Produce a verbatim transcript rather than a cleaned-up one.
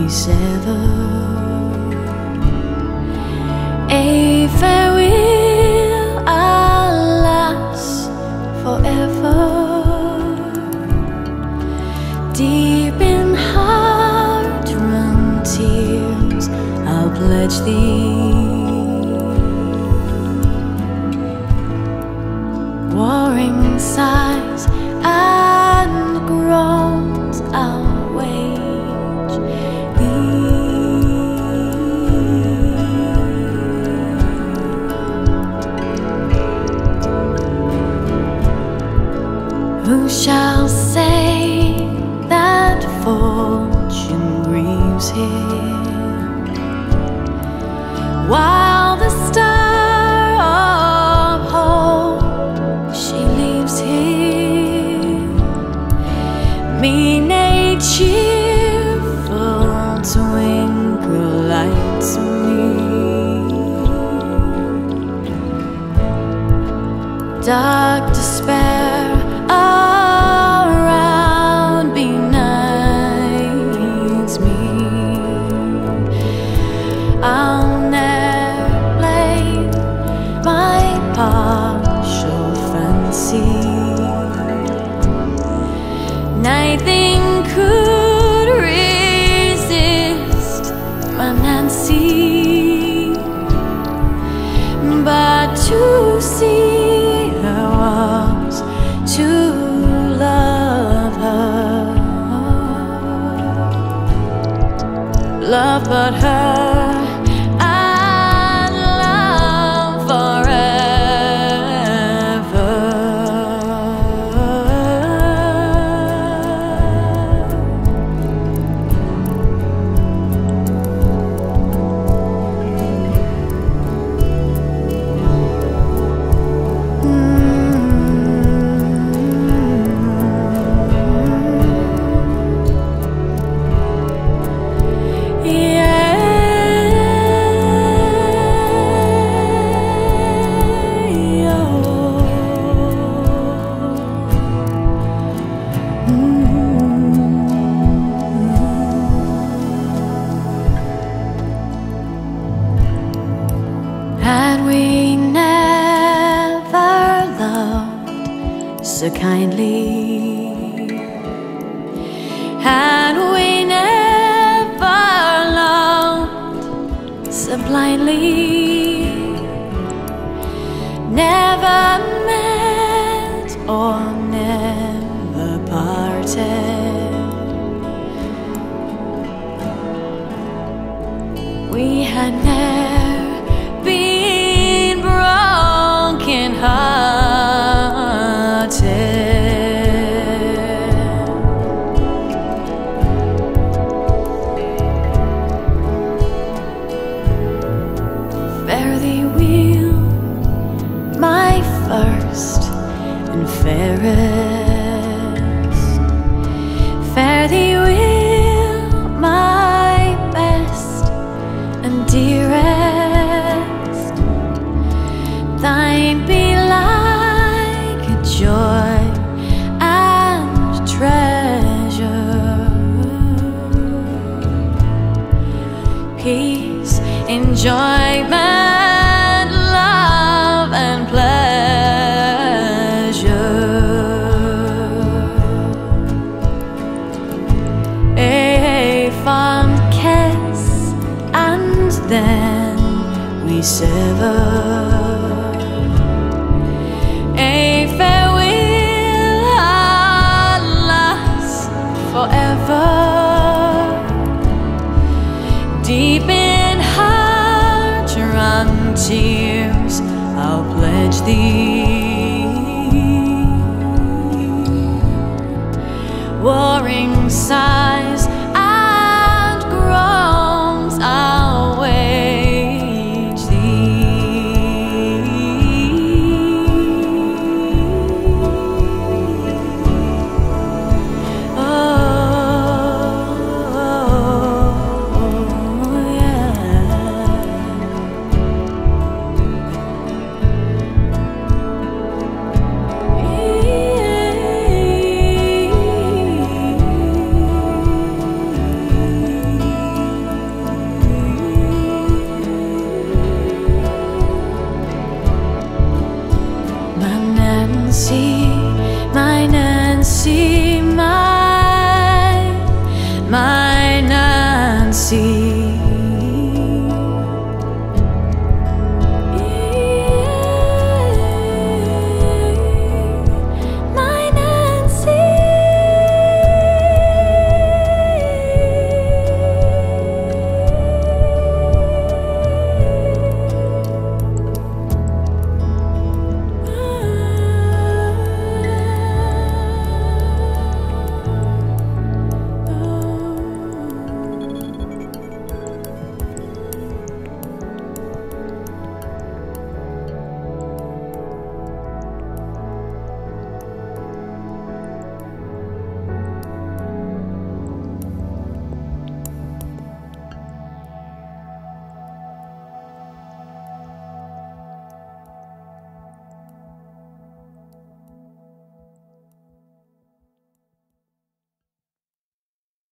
sever. A farewell, alas, forever. Deep in heart run tears, I'll pledge thee. Warring sighs and groans I'll wage thee. Who shall say that fortune grieves him, while the star of hope she leaves him? Mean a cheerful twinkle lights me. Dark despair around benights me. I'll ne'er blame my partial fancy. Nothing could resist my Nancy, but to see her was to love her. Love but her and love forever. Had we never loved so kindly, had we never loved so blindly, never met or never parted, we had never been broken hearted. Fare thee well, my first and fairest. Fare thee well, my best and dearest. Thine be like a joy and treasure, peace, enjoyment, love and pleasure. A fond kiss and then we sever. A farewell, alas, forever. Deep in heart run tears, I'll pledge thee. Warring sighs